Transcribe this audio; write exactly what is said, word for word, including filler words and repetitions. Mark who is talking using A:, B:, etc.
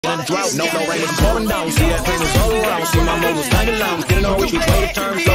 A: in a drought, no, no rain is pouring down. See that pain is all around. See my mobile standing lounge, getting on which way to turn.